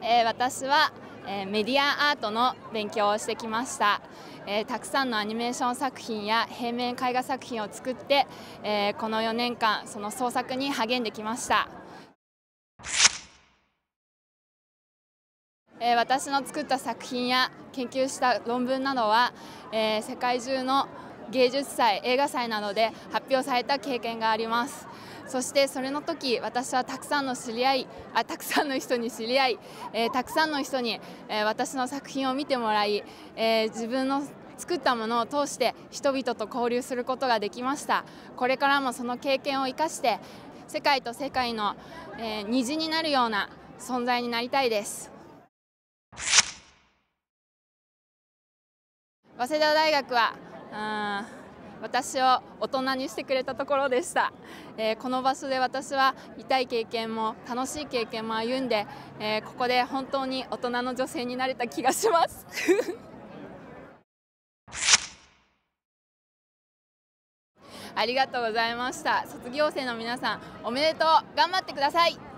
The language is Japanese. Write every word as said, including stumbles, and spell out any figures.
えー、私は、えー、メディアアートの勉強をしてきました。えー、たくさんのアニメーション作品や平面絵画作品を作って、えー、このよねんかんその創作に励んできました。えー、私の作った作品や研究した論文などは、えー、世界中の芸術祭、映画祭などで発表された経験があります。そしてそれの時、私はたくさんの知り合いあたくさんの人に知り合い、えー、たくさんの人に、えー、私の作品を見てもらい、えー、自分の作ったものを通して人々と交流することができました。これからもその経験を生かして世界と世界の、えー、虹になるような存在になりたいです。早稲田大学は私を大人にしてくれたところでした。えー、この場所で私は痛い経験も楽しい経験も歩んで、えー、ここで本当に大人の女性になれた気がしますありがとうございました。卒業生の皆さん、おめでとう。頑張ってください。